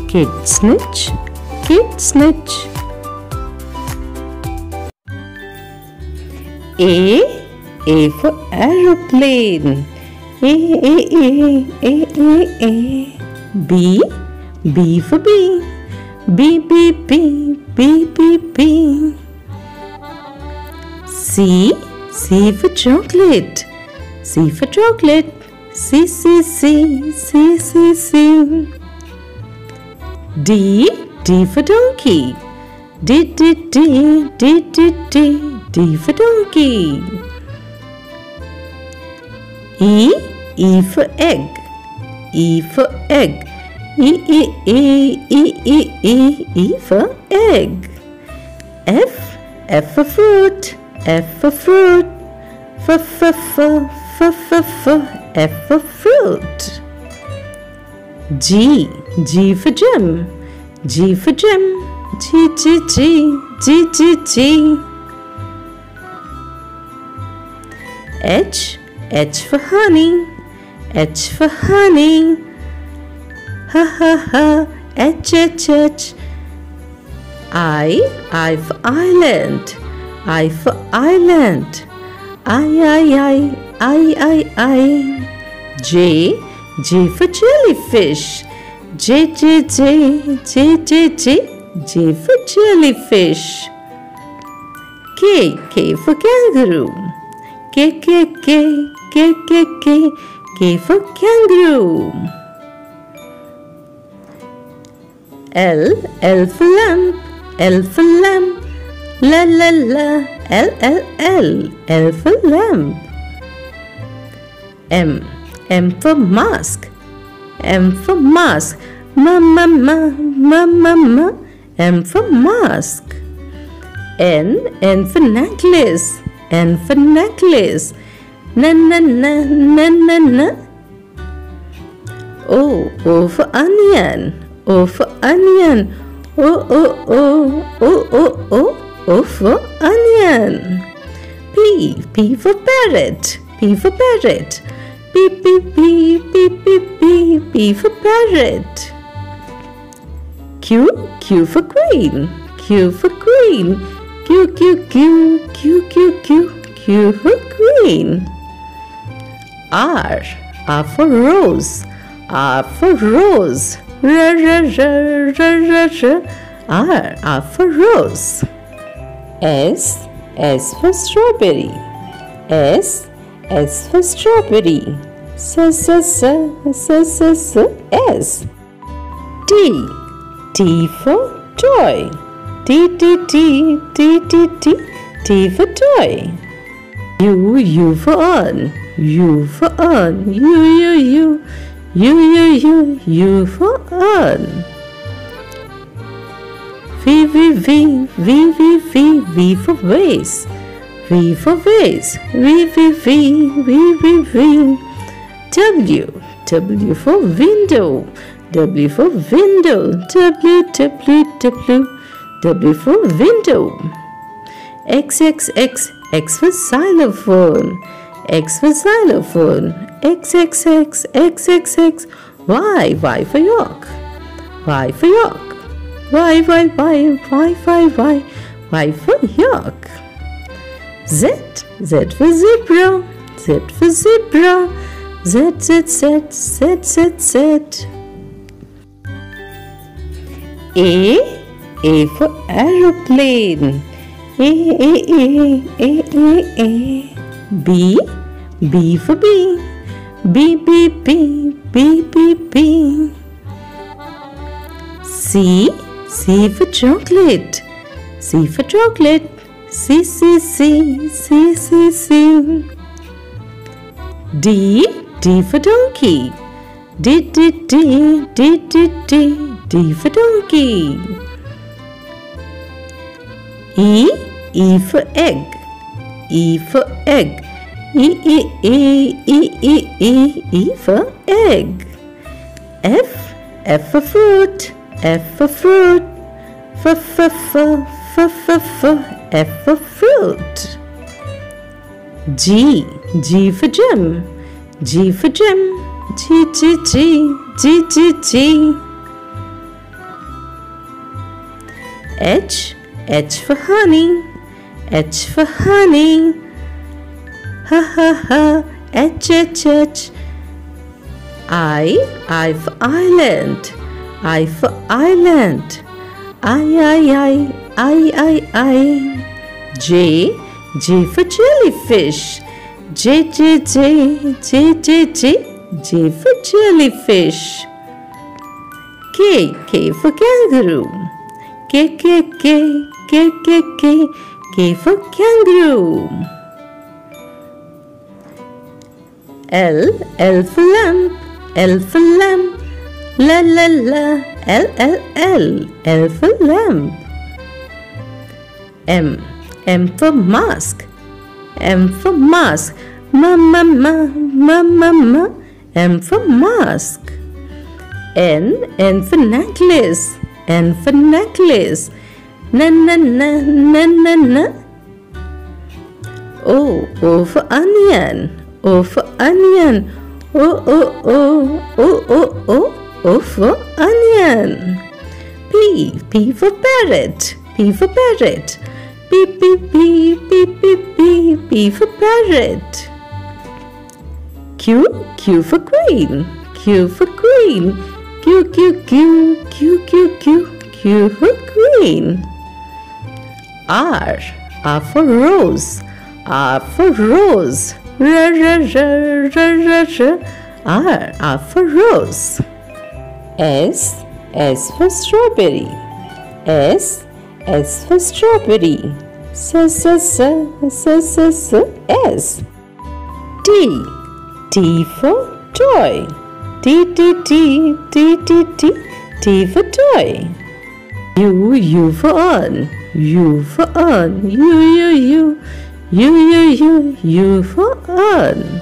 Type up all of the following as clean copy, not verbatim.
Kid snitch, kid snitch. A for aeroplane. A. B for bee. B. C for chocolate. C for chocolate. C. D for donkey. D for donkey. E for egg. E for egg. E for egg. F for fruit. F for fruit. F for fruit. G for gem. G for gem. G. H for honey. H for honey. H. I for island. I for island. I. J for jellyfish. J for jellyfish. K for kangaroo. K for kangaroo. L for lamp. L for lamp. L for lamp. M for mask. M for mask. Ma. M for mask. N for necklace. N for necklace. Na. O for onion. O for onion. O for onion. P for parrot. P for parrot. P for parrot. Q for queen. Q for queen. Q for queen. R for rose. R for rose. R for rose. S for strawberry. S for strawberry. S. T for toy. T for toy. U for on. U for on. U for on. V for vase. V for vase. V. W for window. W for window. W for window. X for xylophone. X for xylophone. X. Y for York. Y for York. Y for York. Z for zebra. Z for zebra. Z. A for aeroplane. A. B for bee. B. C for chocolate. C for chocolate. C. D for donkey. D for donkey. E for egg. E for egg. E for egg. F for fruit. F for fruit. F for fruit. G for gem. G for gem. G. H for honey. H for honey. Ha ha ha. H. I for island. I for island. I. J for jellyfish. J for jellyfish. K for kangaroo. K for kangaroo. L for lamp. L for lamp. La. L for lamp. M for mask. M for mask. Ma. M for mask. N for necklace. N for necklace. Na. O for onion. O for onion. O for onion. P for parrot. P for parrot. P for parrot. Q for queen. Q for queen. Q for queen. R for rose. R for rose. R for rose. S for strawberry. S for strawberry. S. T for toy. T for toy. U for on. U for on. U for on.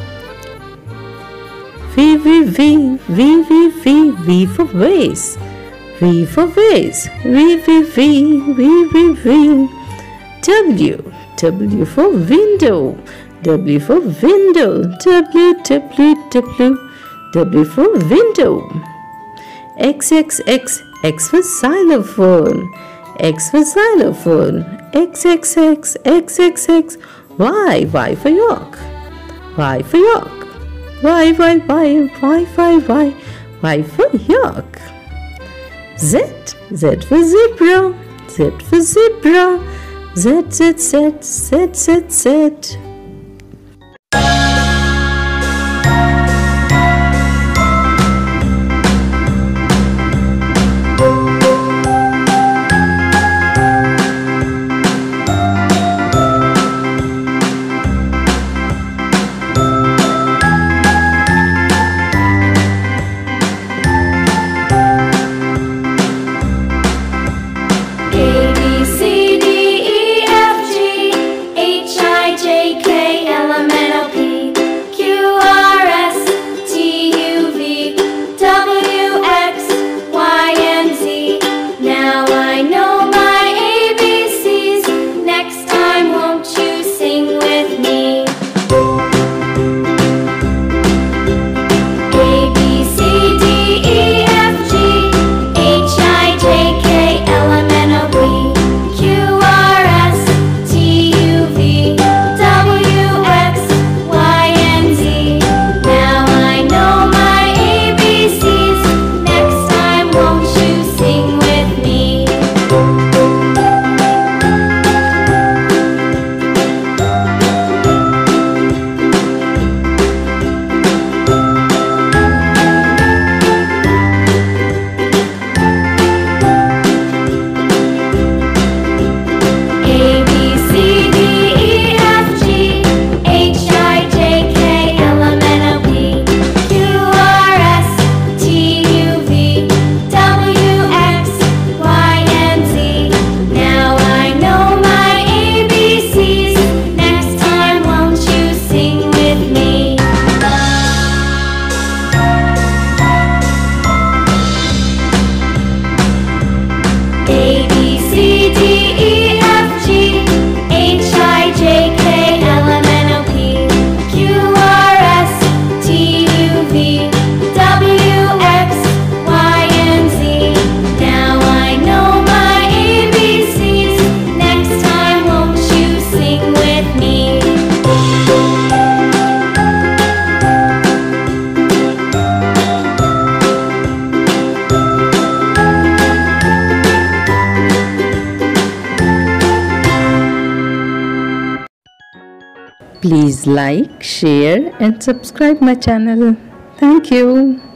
V for vase. V for vase. W for window. W for window. W for window. X for xylophone. X for xylophone. X. Y for York. Y for York. Y for York. Z for zebra. Z for zebra. Z. A, B, C, D, E, F, G, H, I, J, K. Please like, share and subscribe my channel. Thank you.